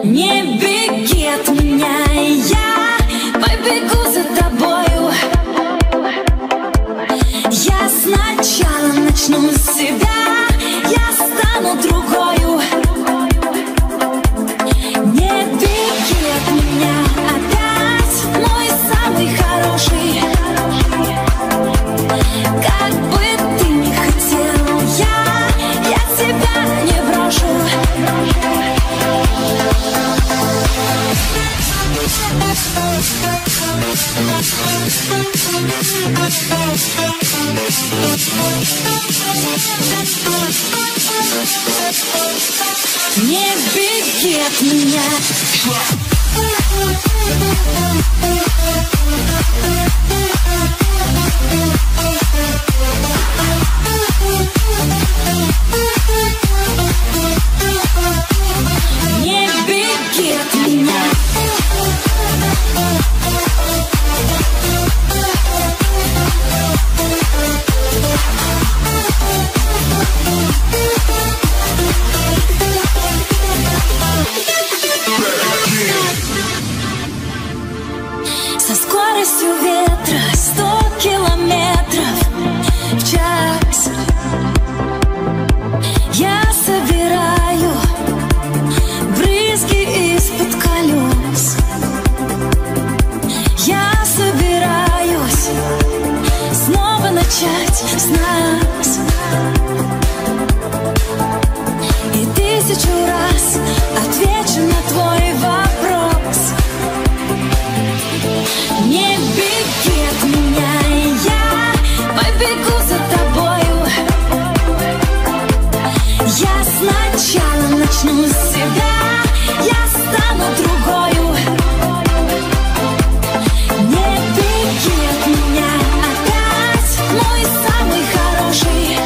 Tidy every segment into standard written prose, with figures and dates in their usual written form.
Не беги от меня, я побегу за тобою. Я сначала начну с себя, я стану другою. Не беги от меня опять, мой самый хороший. Как бы ты ни хотел, я тебя не брошу. Не беги от меня. Не беги от меня. Со скоростью ветра 100 километров в час я собираю брызги из-под колес. Я собираюсь снова начать с нас. И 1000 раз отвечу на твой вопрос. Не беги от меня, я побегу за тобою. Я сначала начну с себя, я стану другою. Не беги от меня опять, мой самый хороший.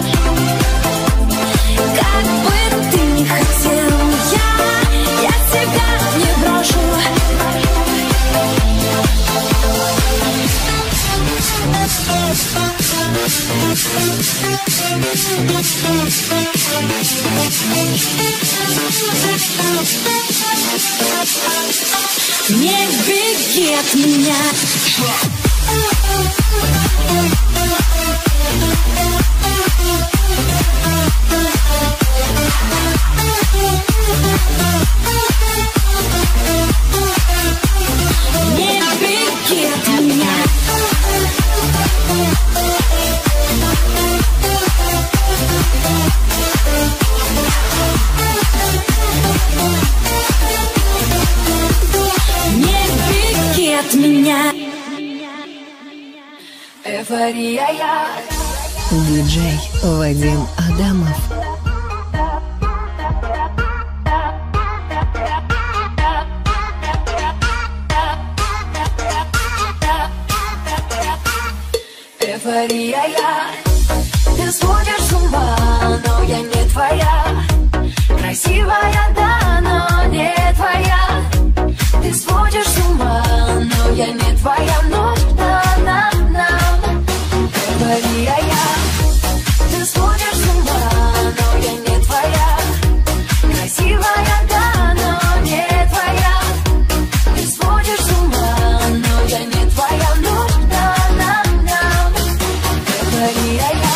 Как бы ты ни хотел, я тебя не брошу. Не беги от меня. Не беги от меня. От меня. Эйфория я. Диджей Вадим Адамов. Эйфория я. Ты сводишь с ума, но я не твоя. Красивая, да, но не твоя. Ты сводишь с ума, но я не твоя, но Эйфория я. Ты сводишь с ума, но я не твоя. Красивая, да, но не твоя. Ты сводишь с ума, но я не твоя, но Эйфория я.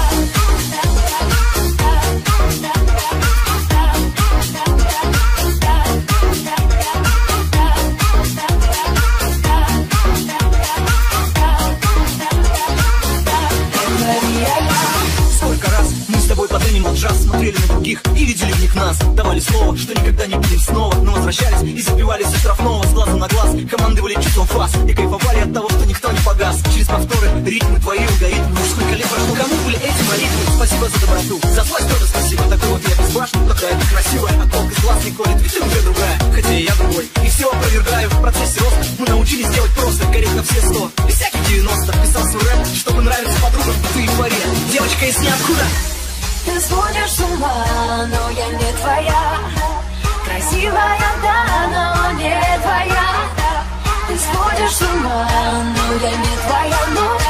Джаз, смотрели на других и видели в них нас. Давали слово, что никогда не будем снова. Но возвращались и забивались из штрафного. С глаза на глаз командовали чувством фас. И кайфовали от того, что никто не погас. Через повторы, ритмы твои, алгоритмы. Уж сколько лет прошло, кому были эти молитвы? Спасибо за доброту, за власть тоже спасибо. Такой вот я безбашенный, такая ты красивая. А толк из глаз не колет, ведь ты уже другая. Хотя и я другой, и все опровергаю. В процессе роста мы научились делать просто. Гореть на все 100, и всякий 90. Писал свой рэп, чтобы нравиться подругам. Ты эйфория, девочка из ниоткуда. Ты сводишь с ума, но я не твоя. Красивая, да, но не твоя. Ты сводишь с ума, но я не твоя, но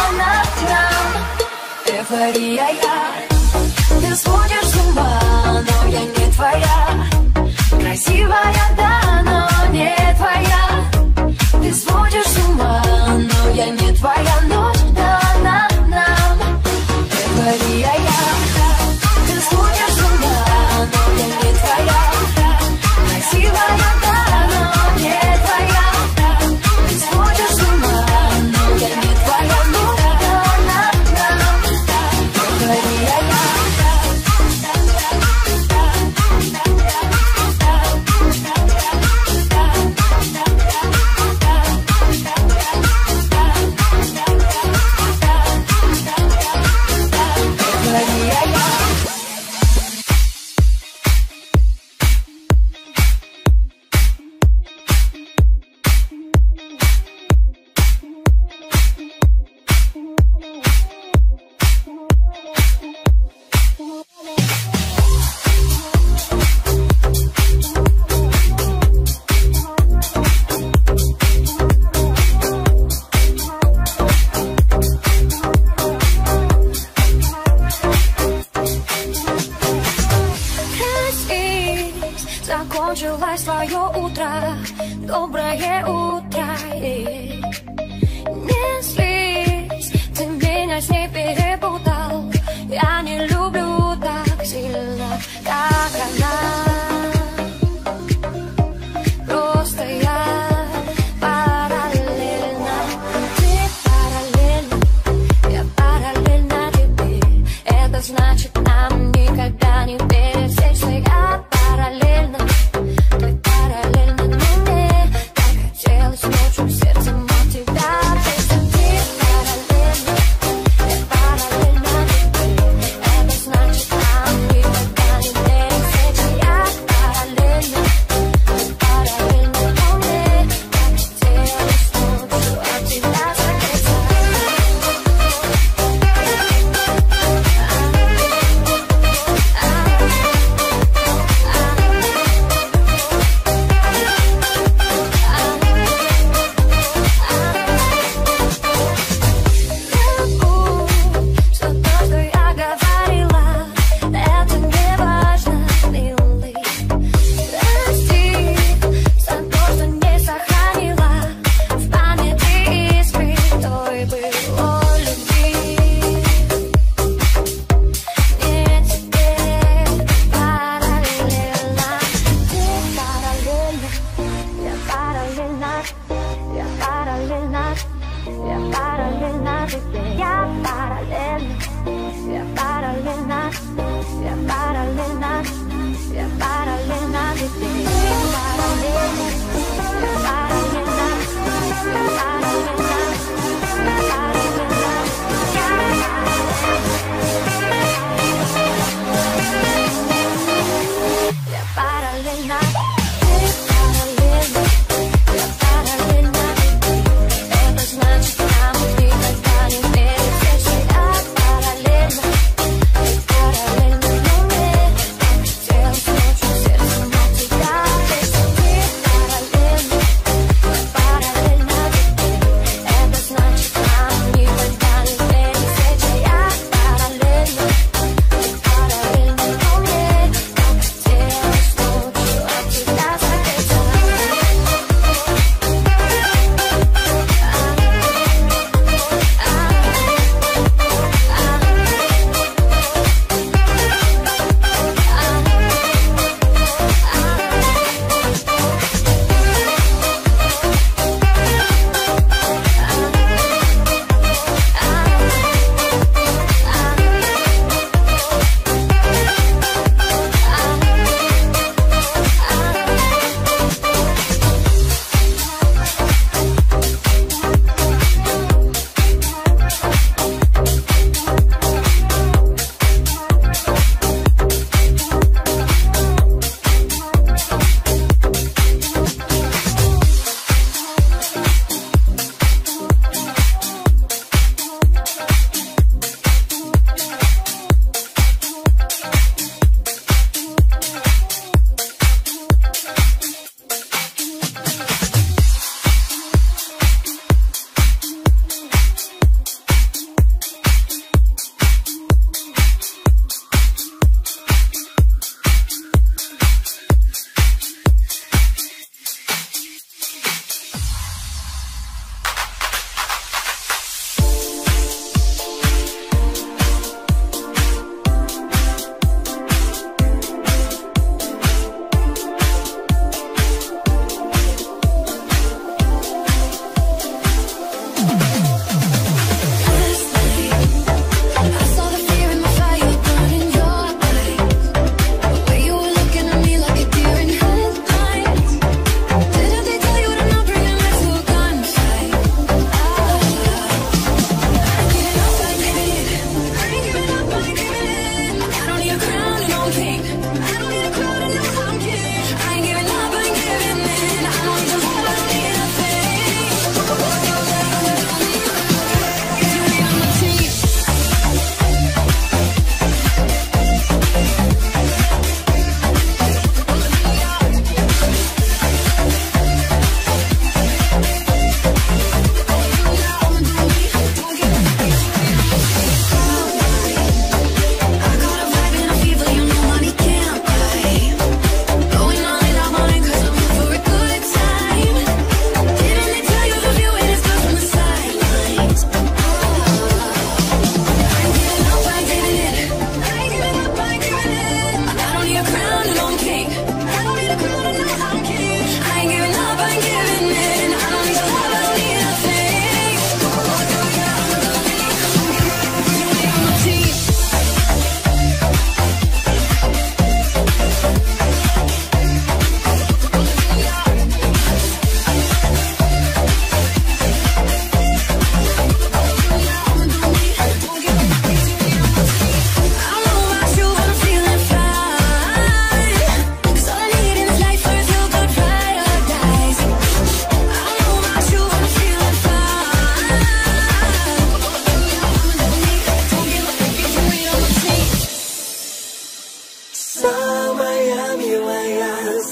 Эйфория я. Ты сводишь с ума, но я не твоя. Красивая, да, но не твоя. Ты сводишь с ума, но я не твоя. Ночь дана нам, эйфория я. Ты сводишь с ума, но я не твоя. Красивая, да, но не твоя. Ты сводишь с ума, но я не твоя. Ночь дана нам, эйфория я. Закончилось твое утро, доброе утро. Не злись, ты меня с ней перепутал. Я не люблю так сильно, как она. Просто я параллельно, ты параллельно, я параллельно тебе. Это значит, нам никогда не пересечься. Я параллельно, ты параллельно мне. Так хотелось ночью сердцем от тебя. Ты параллельно, я параллельно.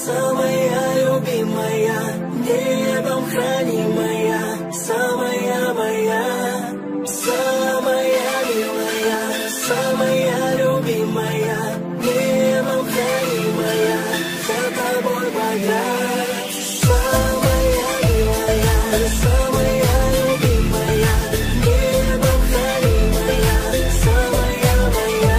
самая любимая, небом хранимая, самая моя, самая милая, самая любимая, небом хранимая, за тобой погнать. Самая милая, самая любимая, небом хранимая, самая моя,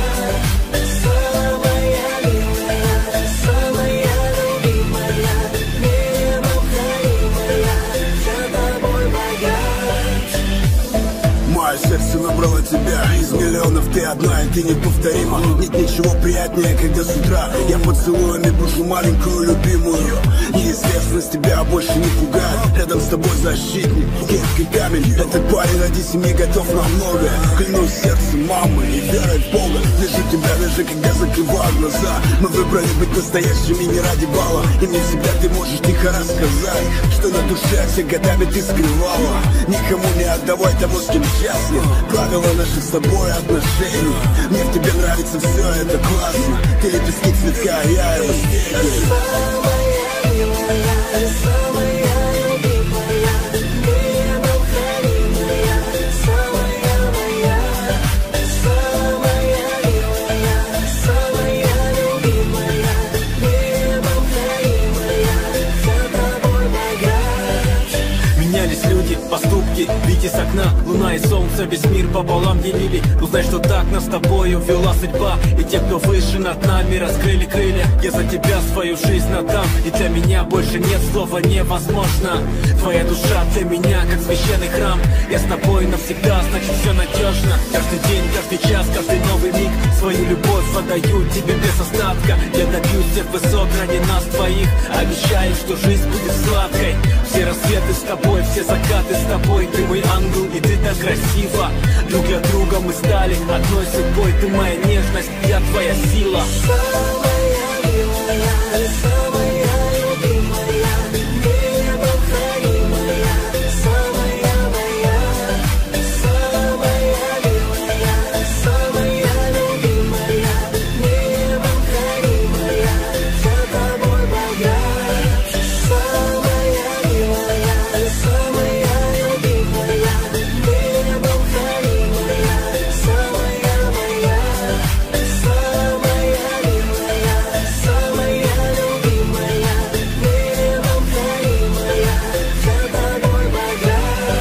самая милая, самая любимая, небом хранимая, за тобой погнать. Мое сердце выбрало тебя, из миллионов ты одна, и ты неповторима. Нет ничего приятнее, когда с утра я поцелуями бушу маленькую любимую. Неизвестность тебя больше не пугает, рядом с тобой защитник, крепкий камень. Этот парень ради семьи готов на многое. Клянусь сердцем мамы и верой в Бога. Вижу тебя даже когда закрываю глаза. Мы выбрали быть настоящими не ради балла, и мне всегда ты можешь тихо рассказать, что на душе все годами ты скрывала. Никому не отдавай того, с кем счастлив. Правила наших с тобой отношений. Мне в тебе нравится все, это классно. Ты лепестки цветка, я его стебель. Самая милая, самая любимая, небом хранимая, самая моя, самая милая, самая любимая, небом хранимая, за тобой погнать. Менялись люди, поступки, вид из окна. Луна и солнце весь мир пополам делили. Узнай, что так нас с тобой увела судьба. И те, кто выше над нами, раскрыли крылья. Я за тебя свою жизнь отдам, и для меня больше нет слова невозможно. Твоя душа для меня как священный храм. Я с тобой навсегда, значит все надежно. Каждый день, каждый час, каждый новый миг свою любовь отдаю тебе без остатка. Я добьюсь всех высот ради нас двоих. Обещаю, что жизнь будет сладкой. Все рассветы с тобой, все закаты с тобой. Ты мой ангел, и ты так красива. Друг для друга мы стали одной судьбой. Ты моя нежность, я твоя сила. Самая милая, самая любимая, небом хранимая, самая моя, самая милая, самая любимая, небом хранимая, за тобой погнать. Самая милая, самая любимая, небом хранимая, самая моя, самая милая, самая любимая, небом хранимая, за тобой погнать.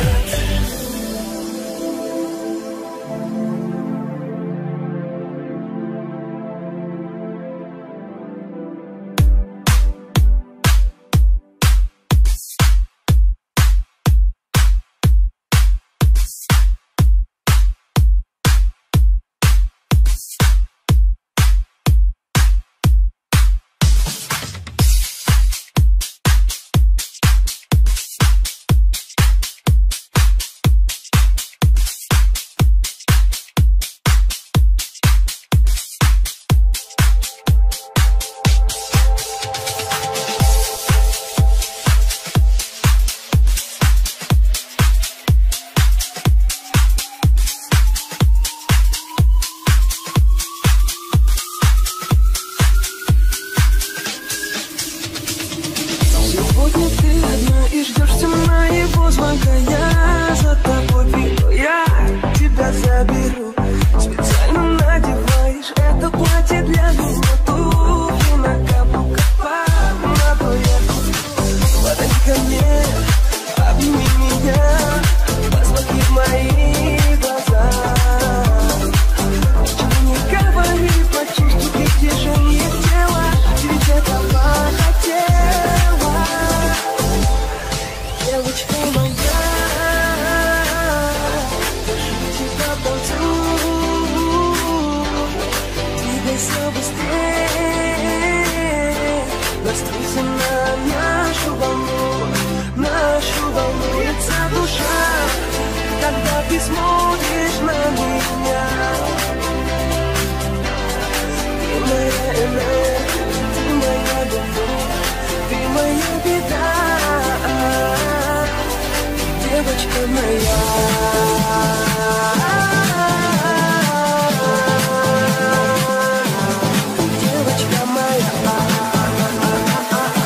Сегодня ты одна и ждешься моего звонка. Я за тобой приду, я тебя заберу. Специально надеваешь это платье для меня. Туфли на каблуках, помаду я. Подойди ко мне, обними меня, посмотри в мои глаза. Ничего не говори, почувствуй притяжение тела, ведь этого хотела. Девочка моя, держу тебя в танцу. Двигайся быстрее, настройся на нашу волну. Льется душа, когда ты смотришь на меня. Ты моя энергия, ты моя любовь, ты моя беда, девочка моя. Девочка моя.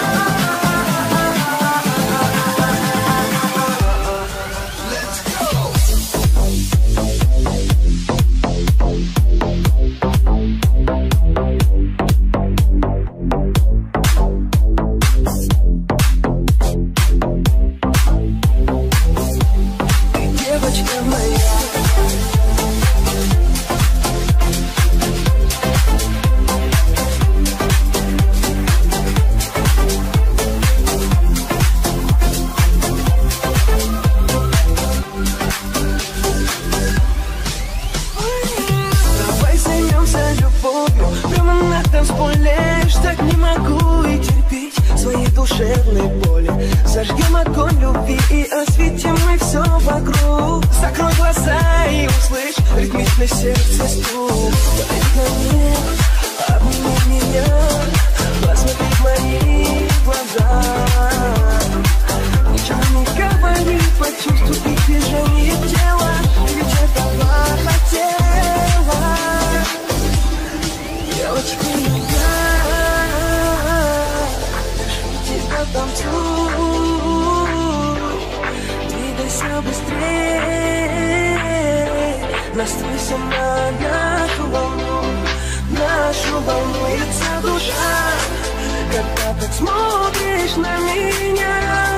любовью прямо на танцполе. Так не могу и терпеть свои душевные боли. Зажгем огонь любви и осветим мы все вокруг. Закрой глаза и услышь ритмичный сердце стук. Вдохни, обними меня, посмотри в мои глаза. Ничего не говори, почувствуй движение тела, ведь этого хотела. Девочка моя, тебя танцуй, двигайся быстрее, настройся на нашу волнуется душа, когда так смотришь на меня.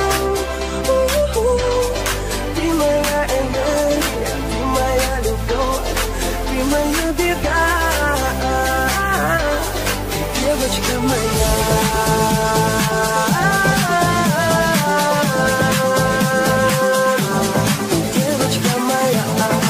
Ты моя энергия, ты моя любовь, ты моя беда, девочка моя. Девочка моя.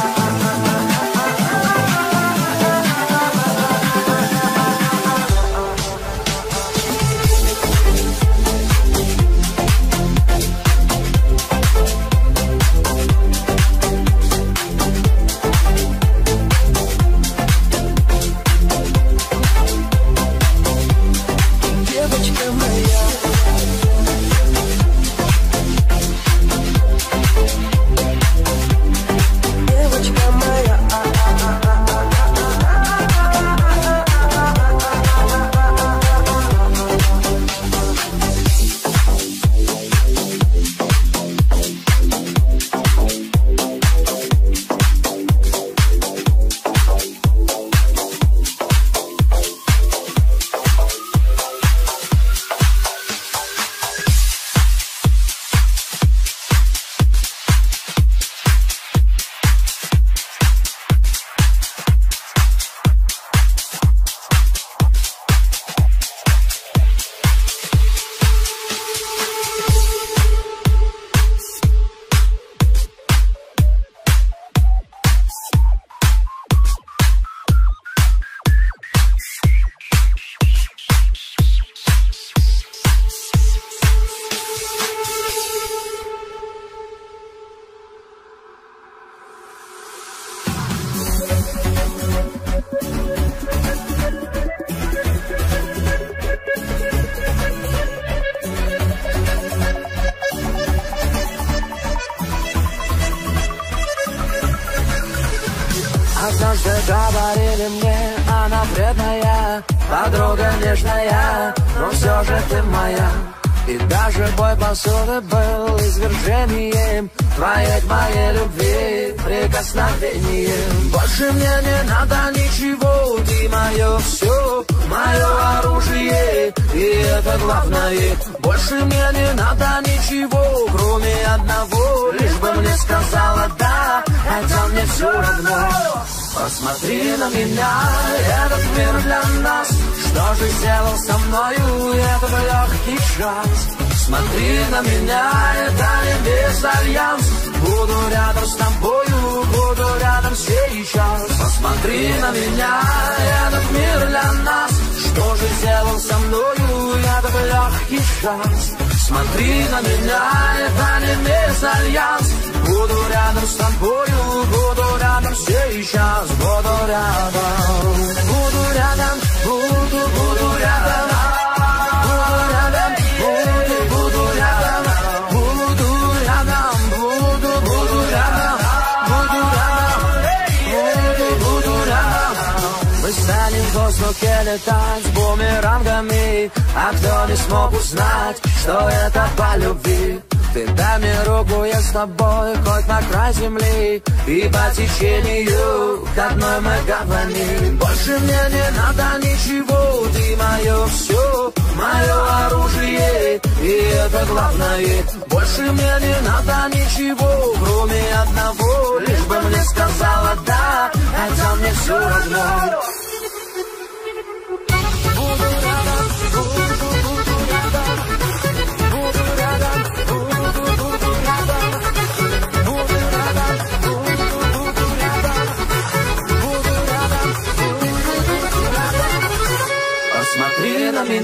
Однажды говорили мне, она вредная, подруга нежная, но все же ты моя. И даже бой посуды был извержением твоей к моей любви, прикосновением. Больше мне не надо ничего, ты мое все, мое оружие, и это главное. Больше мне не надо ничего, кроме одного, лишь бы мне сказала да, хотя мне все равно. Посмотри на меня, этот мир для нас, что же сделал со мною этот легкий час? Смотри на меня, это не безальянс, буду рядом с тобою, буду рядом сейчас. Посмотри на меня, этот мир для нас, что же сделал со мною этот легкий шанс? Смотри на меня, это не безальянс, буду рядом с тобою, буду рядом сейчас, буду рядом, буду рядом, буду рядом, буду рядом, буду рядом, буду рядом, буду рядом, буду рядом. Мы станем в воздухе летать с бумерангами, а кто не смог узнать, что это по любви? Ты дай мне руку, я с тобой, хоть на край земли, и по течению к одной мы гавани. Больше мне не надо ничего, ты мое все, мое оружие, и это главное. Больше мне не надо ничего, кроме одного, лишь бы мне сказала да, хотя мне все равно. Буду рядом, буду рядом, буду рядом, буду рядом, буду рядом, буду рядом, буду рядом, буду рядом.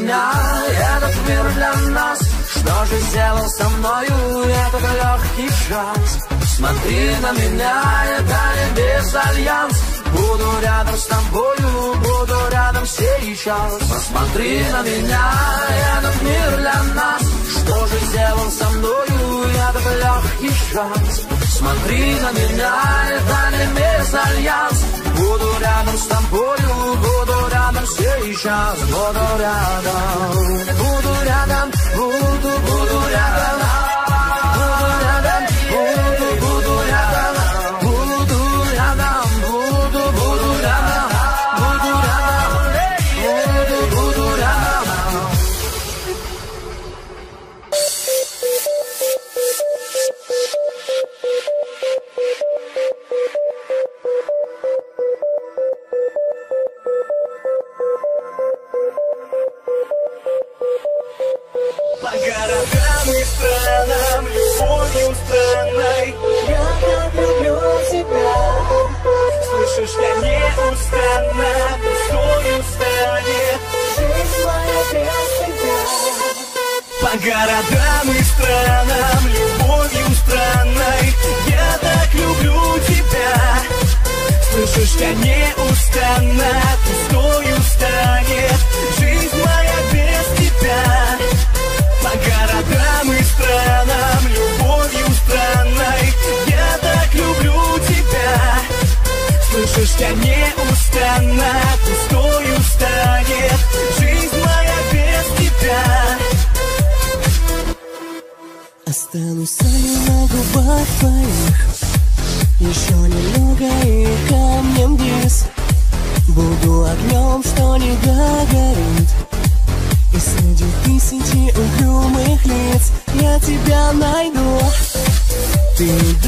меня этот мир для нас. Что же сделал со мною этот легкий шанс? Смотри на меня, это не безальянс. Буду рядом с тобою, буду рядом сейчас. Посмотри на меня, этот мир для нас. Что же сделал со мною этот легкий шанс? Смотри на меня, это не безальянс. Буду рядом с тобою, буду рядом сейчас. Буду рядом, буду рядом, буду рядом. По городам и странам, любовью странной. Я так люблю тебя. Слышишь, я неустанно, пустою станет Жизнь моя без тебя. По городам и странам, любовью странной. Я так люблю тебя. Слышишь, я неустанно, пустою станет жизнь моя без тебя. По городам и странам, любовью странной. Я так люблю тебя. Слышишь, я неустанно, пустою станет жизнь моя без тебя. Останусь на губах твоих. Еще немного и камнем вниз. Буду огнем, что не догорит. И среди тысячи угрюмых лиц я тебя найду. Ты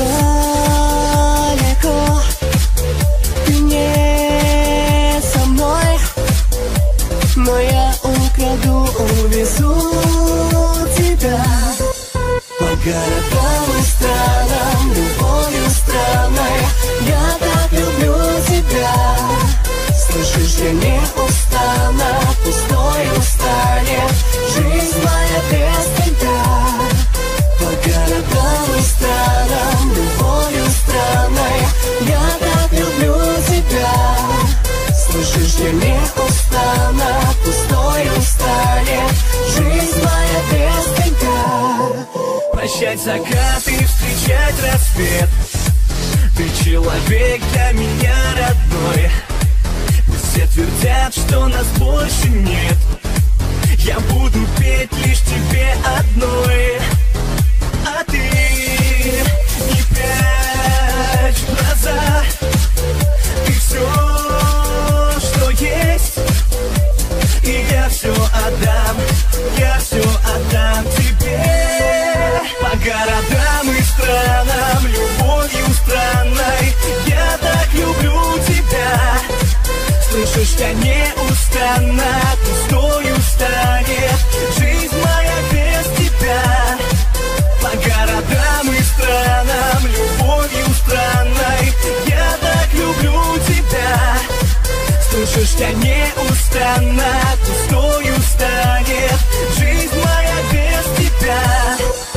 далеко, ты не со мной, но я украду, увезу тебя. По городам и странам, любовью странной. Я так люблю тебя. Слышишь, я неустанно, пустою станет жизнь моя без тебя. По городам и странам, любовью странной. Я так люблю тебя. Слышишь, я неустанно, пустою станет жизнь моя без тебя. Прощать закаты, встречать рассвет. Ты человек для меня родной. Все твердят, что нас больше нет. Я буду петь лишь тебе одной. А ты не прячь глаза. Ты все, что есть. И я все отдам, я все отдам тебе. По городам и странам, любовью странной. Я так люблю тебя. Слышишь, я неустанно, пустою станет жизнь моя без тебя. По городам и странам, любовью странной. Я так люблю тебя. Слышишь, я неустанно, пустою станет жизнь моя без тебя.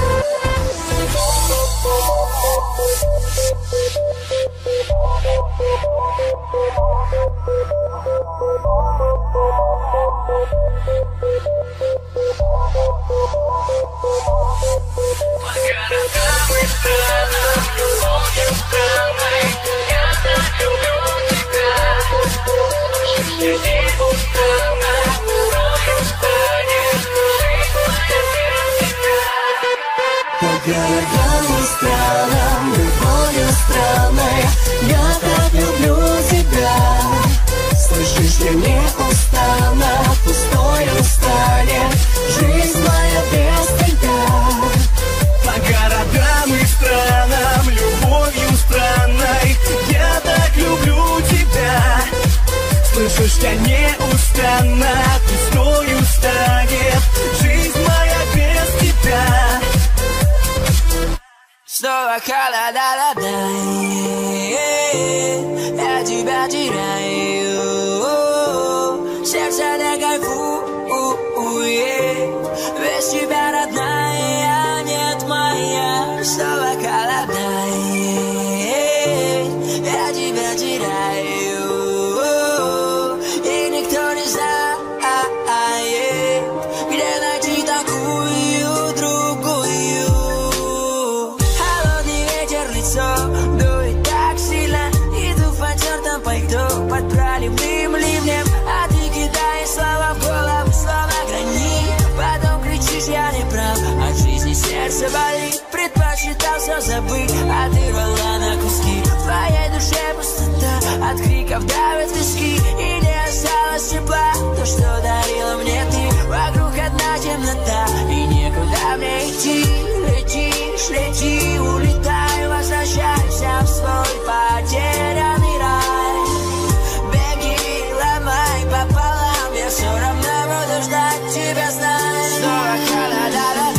По городам и странам, любовью странной. Я так люблю тебя. Слышишь, я неустанно, пустою станет жизнь моя без тебя. По городам и странам, любовью странной. Я так люблю тебя. Слышишь, я неустанно, пустою станет жизнь моя без тебя. Снова холода, я тебя теряю. Сердце не кайфует. Без тебя родная, нет моя, снова холодная. Я тебя теряю, и никто не знает, где найти такую другую. Холодный ветер в лицо дует так сильно, иду в потертом пальто под проливным ливнем, а ты кидаешь слова в голову, словно гранит. Потом кричишь, я не прав, от жизни сердце болит. Предпочитал все забыть, а ты рвала на куски. В твоей душе пустота, от криков давят виски, и не осталось тепла, то, что дарила мне ты. Вокруг одна темнота, и некуда мне идти. Летишь, лети, улетай, возвращайся в свой потерянный рай. Беги, ломай пополам, я все равно буду ждать тебя, знай. Снова ха-ла-ла-ла-ла.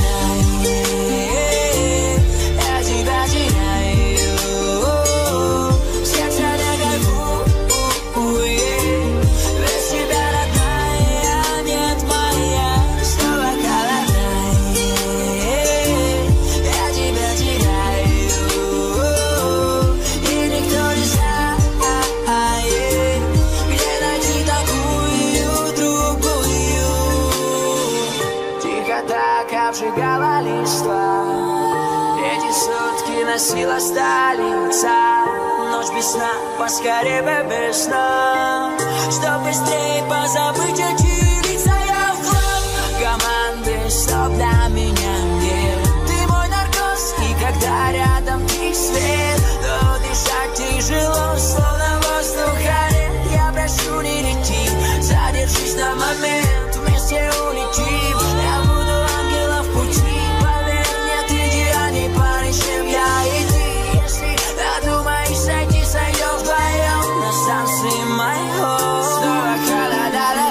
Обжигала листва, эти сутки носила столица. Ночь без сна, поскорее бы без сна, чтоб быстрее позабыть эти лица. Я в клуб команды, чтоб для меня мир. Ты мой наркоз, и когда рядом ты свет, то дышать тяжело, словно воздух горит. Я прошу, не лети, задержись на момент, вместе улетим. Я буду ангелом в пути, поверь, нет идеальней пары, чем я и ты. Если надумаешь сойти, сойдем вдвоем на станции моего. Снова ха-ла-ла-ла.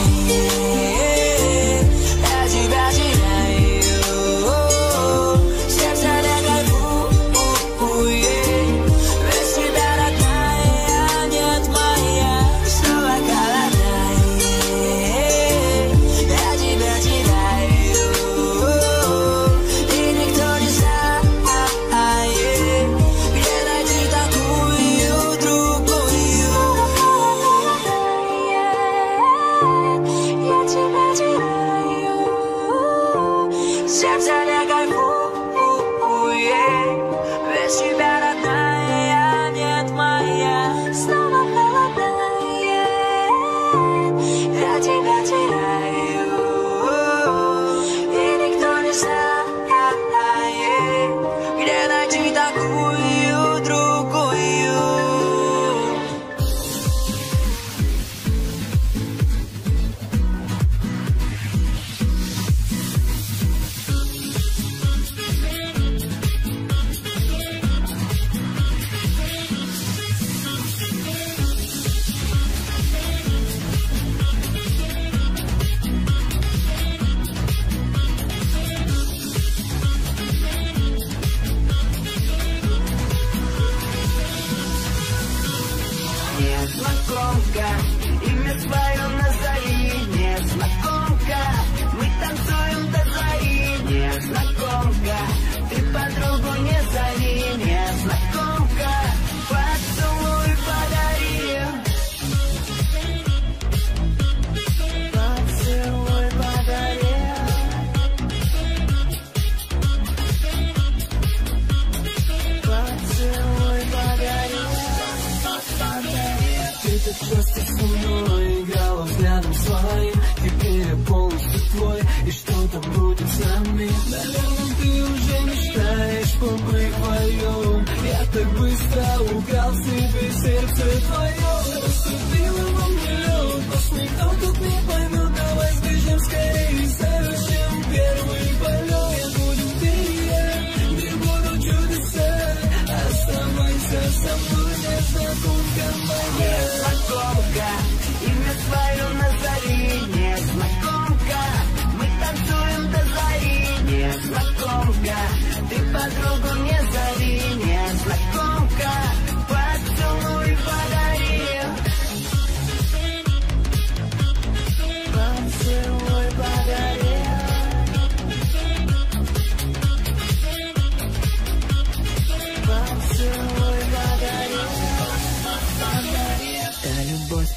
Я тебя теряю, сердце не кайфует. Без тебя родная, нет моя, снова холодная. Я тебя теряю, и никто не знает, где найти такую другую. Я тебя теряю, сердце не кайфует. Без тебя родная, нет моя, снова холодная. Я тебя теряю, и никто не знает, где найти такую другую. Незнакомка, имя свое назови. Незнакомка, мы танцуем до зари. Незнакомка, ты подругу не зови. Незнакомка, поцелуй подари. Поцелуй подари. Поцелуй подари. Ты так просто со мной играла взглядом своим. Теперь я полностью твой, и что там будет с нами? Наверное, ты уже мечтаешь побыть вдвоем. Я так быстро украл себе сердце твое. Рассудила во мне лед, нас никто тут не поймет. Давай сбежим скорее, совершим первый полет. Будем ты и я, где будут чудеса. Оставайся со мной, незнакомка моя. Незнакомка, имя свое назови. Незнакомка, мы танцуем до зари. Незнакомка, ты подругу не зови. Незнакомка, поцелуй подари.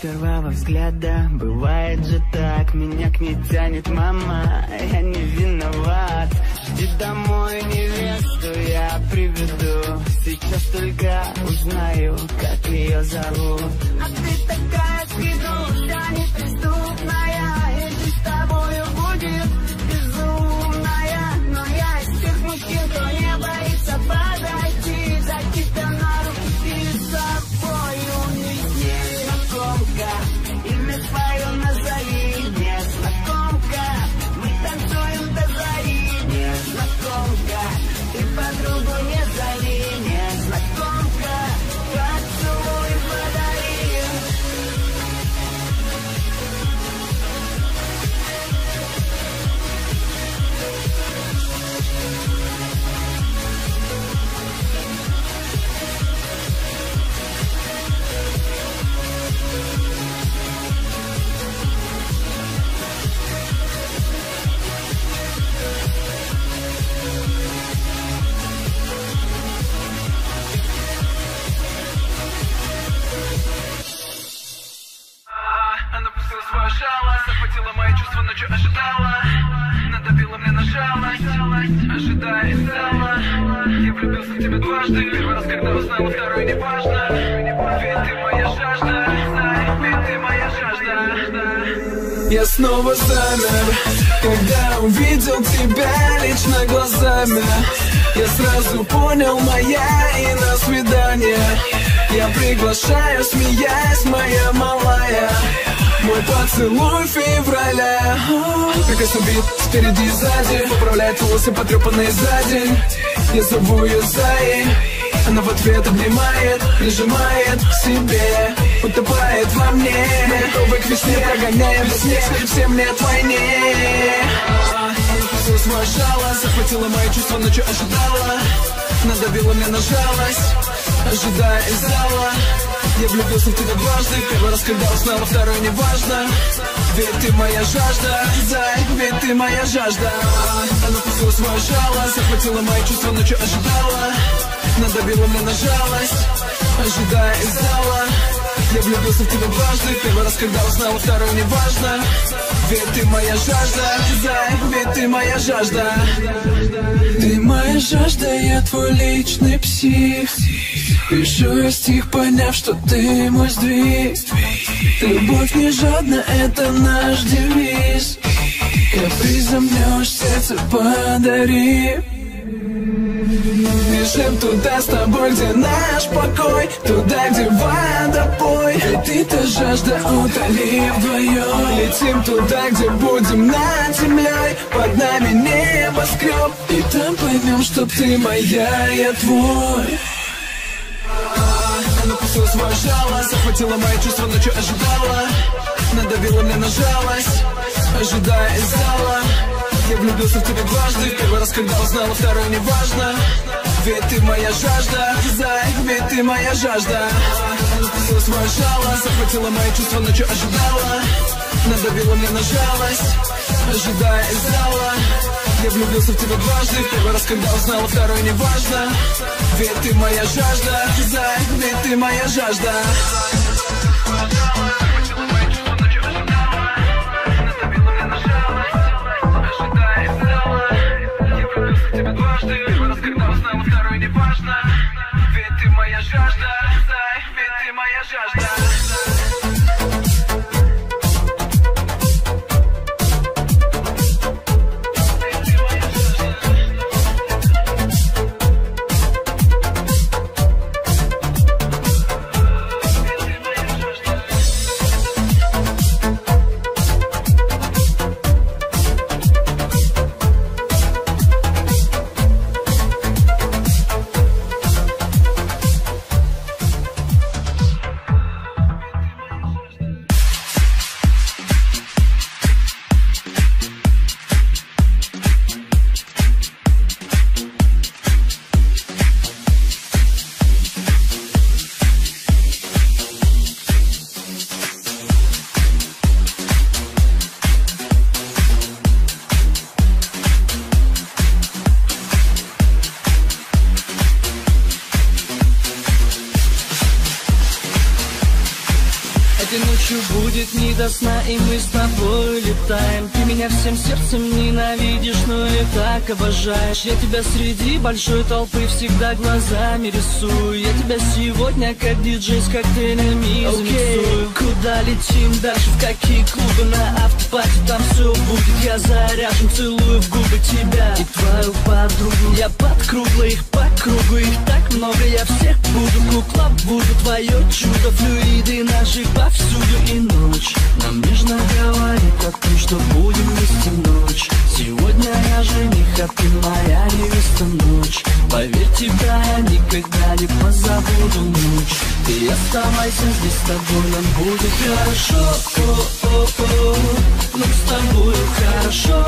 первого взгляда. Бывает же так, меня к ней тянет мама, я не виноват. Жди домой невесту, я приведу. Сейчас только узнаю, как ее зовут. А ты такая скидушка неприступная, и жизнь с тобою будет безумная. Но я из тех мужчин, кто не боится подойти, взять тебя на руки и с собою унести. Незнакомка, имя свое назови. Незнакомка, мы танцуем до зари. Незнакомка, ты подругу не зови. Незнакомка, поцелуй подари. Она пустила свое жало, захватила мои чувства, ночью ожидала, надавила мне на жалость, ожидая и ждала. Я влюбился в тебя дважды, первый раз, когда узнала, второй не важно. Ведь ты моя жажда, ведь ты моя жажда. Я снова замер, когда увидел тебя лично глазами. Я сразу понял, моя и на свидание. Я приглашаю, смеясь, моя малая. Мой поцелуй февраля. Прекрасно бит спереди и сзади, поправляет волосы, потрепанные за день. Я зову ее Заей, она в ответ обнимает, прижимает к себе, утопает во мне. Мы готовы к весне, прогоняем во сне, скажи всем нет войне. Она пустила свое жало, захватила мои чувства, ночью ожидала, надавила мне на жалость, ожидая из зала. Я влюбился в тебя дважды, первый раз, когда узнала, второй не важно. Ведь ты моя жажда, зай, ведь ты моя жажда. Она пустила свое жало, захватила мои чувства, ночью ожидала, надавила мне на жалость, ожидая из зала. Я влюбился в тебя дважды, первый раз, когда узнала, второй не важно. Ведь ты моя жажда, зай, ведь ты моя жажда. Ты моя жажда, я твой личный псих. Пишу я стих, поняв, что ты мой сдвиг. Любовь не жадна, это наш девиз. Капризом мнешь, сердце подари. Бежим туда с тобой, где наш покой, туда, где водопой. Ведь ты-то жажда, утоли вдвоем. Летим туда, где будем над землей, под нами небоскреб. И там поймем, что ты моя, я твой. Она пустила свое жало, захватила мои чувства, ночью ожидала, надавила мне на жалость, ожидая из зала. Я влюбился в тебя дважды, первый раз, когда узнала, второй не важно. Ведь ты моя жажда, зай, ведь ты моя жажда. Она пустила свое жало, захватила мои чувства, ночью ожидала, надавила мне на жалость, ожидая из зала. Я влюбился в тебя дважды, первый раз, когда узнала, второй не важно. Ведь ты моя жажда, зай, ведь ты моя жажда. Тебя дважды, первый раз, когда узнала, второй не важно. Ведь ты моя жажда, зай, ведь ты моя жажда. ночью будет не до сна, и мы с тобой летаем. Ты меня всем сердцем ненавидишь, но и так обожаешь. Я тебя среди большой толпы всегда глазами рисую. Я тебя сегодня как диджей с коктейлями замиксую. Куда летим дальше, в какие клубы, на автопати, там все будет. Я заряжен, целую в губы тебя и твою подругу. Я под кругло, их по кругу, их так много, я всех буду. Кукла буду, твое чудо, флюиды наши повсюду. И ночь нам нежно говорит о том, что будем вместе ночь. Сегодня я жених, а ты моя невеста ночь. Поверь, тебя я никогда не позабуду ночь. Ты оставайся здесь, с тобой нам будет хорошо. Ну с тобою хорошо.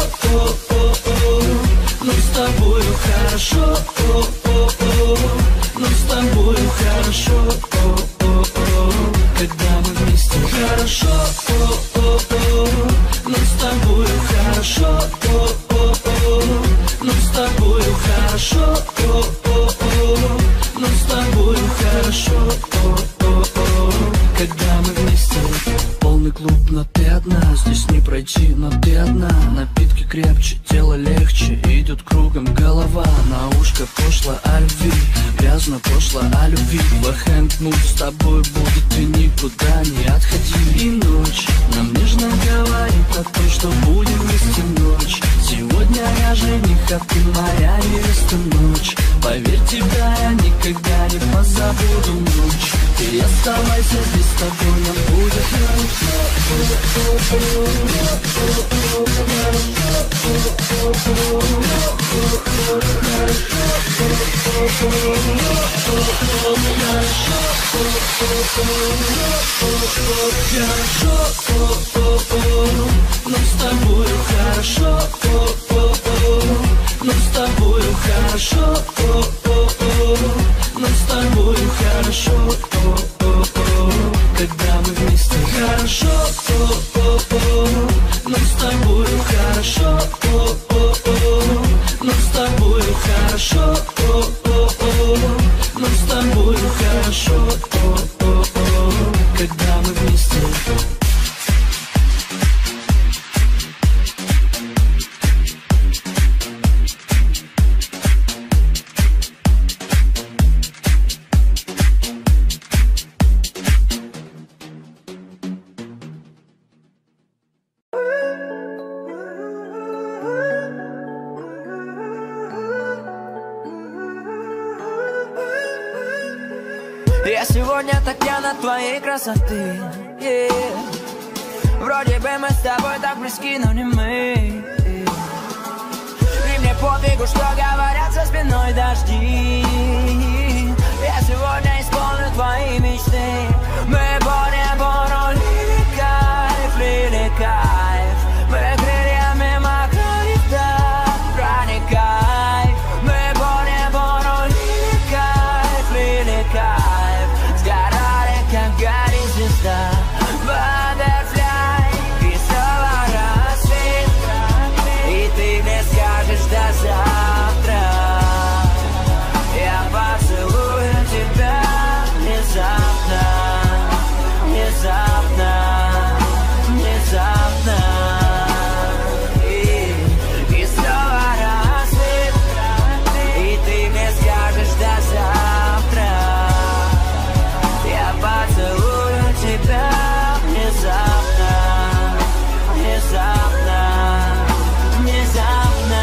Ну с тобою хорошо. Ну с тобою хорошо. Когда мы вместе хорошо. Ну с тобою хорошо. Ну с тобою хорошо. Ну с тобою хорошо. Когда мы вместе. Полный клуб, но ты одна. Здесь не пройти, но ты одна. Напитки крепче, тело легче. Идет кругом голова. На ушко пошло о любви. Грязно пошло о любви. Бэкхенд мув с тобой будет. Ты никуда не отходи. И ночь нам нежно говорит о том, что будем вместе ночь. Сегодня я жених, а ты моя невеста ночь. Поверь, тебя я никогда не позабуду ночь. Ты оставайся здесь, с тобой нам будет хорошо. Ну с тобою хорошо. Ну с тобою хорошо. Ну с тобою хорошо. Когда мы вместе хорошо. Ну с тобою хорошо. Ну с тобою хорошо. Ну с тобою хорошо. Когда мы вместе. Я сегодня так пьян от твоей красоты, yeah. Вроде бы мы с тобой так близки, но не мы, yeah. И мне пофигу, что говорят за спиной дожди. Я сегодня исполню твои мечты. Мы будем порой лили кайф. Мы крыльями макали так, проникай. Мы будем порой лили кайф. Сгорали, как горит звезда. Butterfly, и снова рассвет. И ты мне скажешь до завтра. Я поцелую тебя внезапно, внезапно, внезапно. И снова рассвет. И ты мне скажешь до завтра. Я поцелую тебя внезапно, внезапно, внезапно.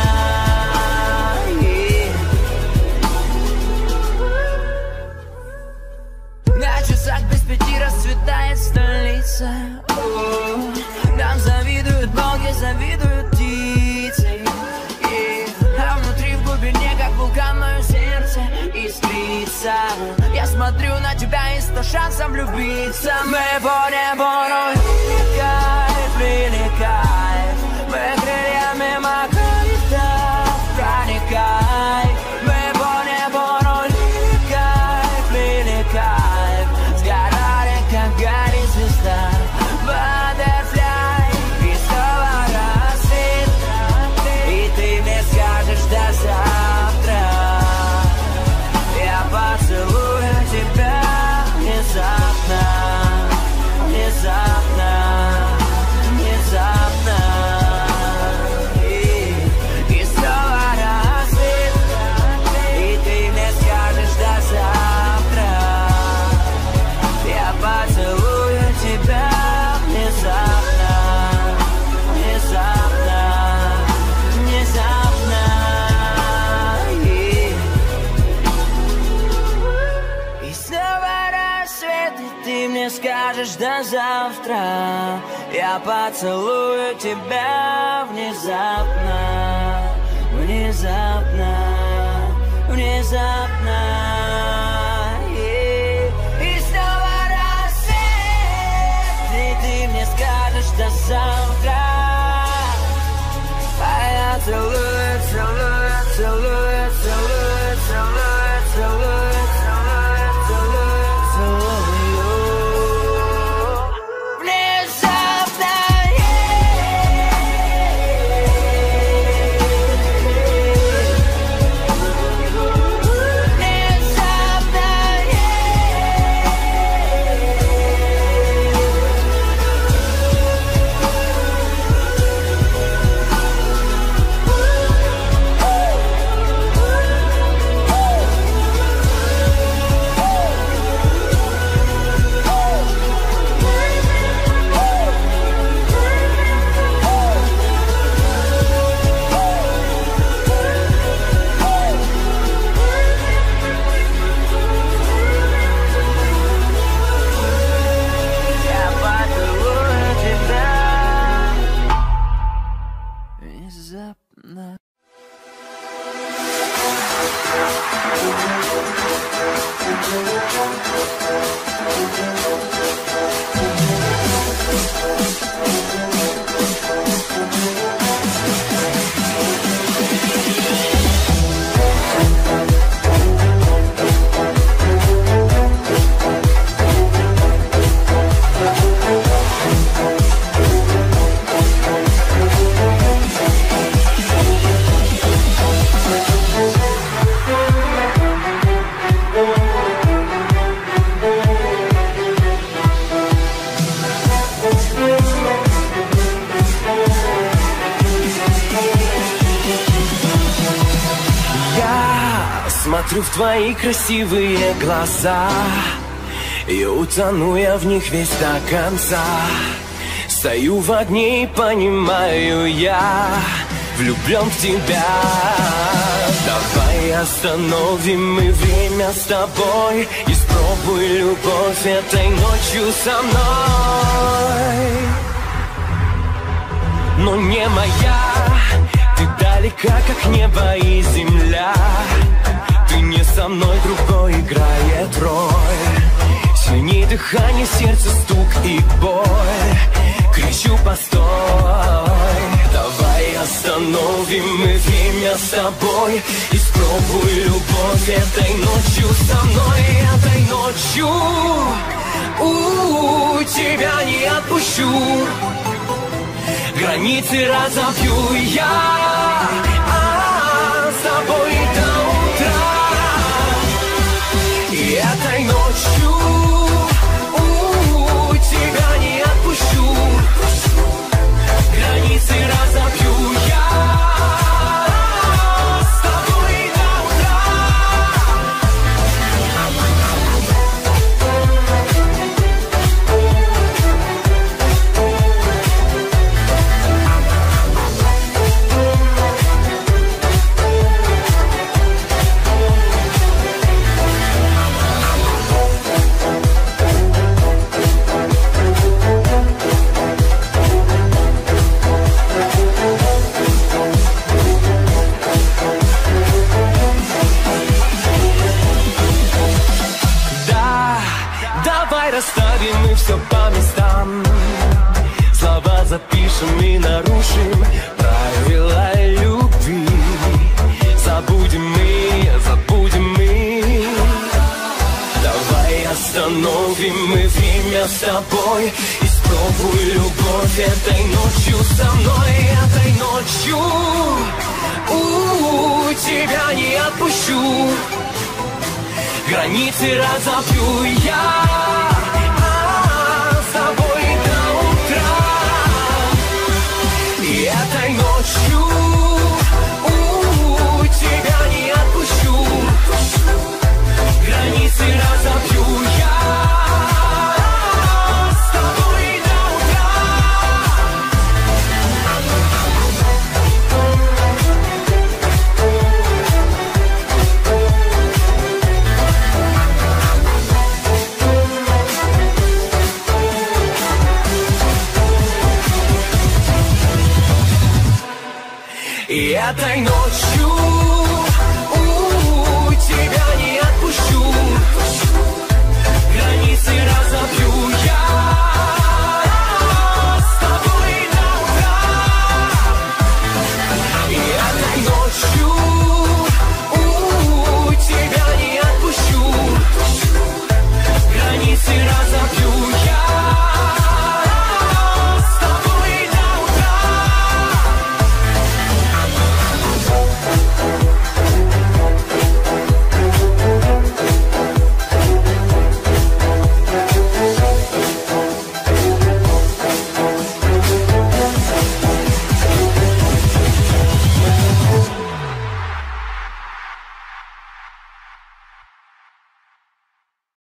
На часах без 5 расцветает столица. Нам завидуют боги, завидуют птицы. А внутри в глубине, как вулкан, мое сердце искрится. Я смотрю на тебя и 100 шансов влюбиться. Мы будем порой лили кайф. Мы крыльями макали так, проникай. Мы будем порой лили кайф. Сгорали, как горит звезда. Butterfly, и снова рассвет. И ты мне скажешь до завтра. Я поцелую тебя внезапно, внезапно. завтра я поцелую тебя внезапно, внезапно, внезапно. И снова рассвет, и ты мне скажешь до завтра. А я целую, целую, целую, целую, целую, целую, целую, целую, целую. Внезапно, внезапно. Смотрю в твои красивые глаза, и утону я в них весь до конца. Стою в огне и понимаю, я влюблен в тебя. Давай остановим мы время с тобой, испробуй любовь этой ночью со мной. Но не моя, ты далека, как небо и земля. Ты не со мной, другой играет роль. Сильнее дыхание, сердце, стук и боль. Кричу, постой. Давай остановим мы время с тобой, испробуй любовь этой ночью со мной. Этой ночью тебя не отпущу. Границы разобью я с тобой до утра. И этой ночью тебя не отпущу. Границы разобью я с тобой до утра. Расставим мы все по местам, слова запишем и нарушим правила любви. Забудем мы. Давай остановим мы время с тобой, испробуй любовь этой ночью со мной. Этой ночью тебя не отпущу. Границы разобью я с тобой до утра. И этой ночью тебя не отпущу. Границы разобью я с тобой до утра. И этой ночью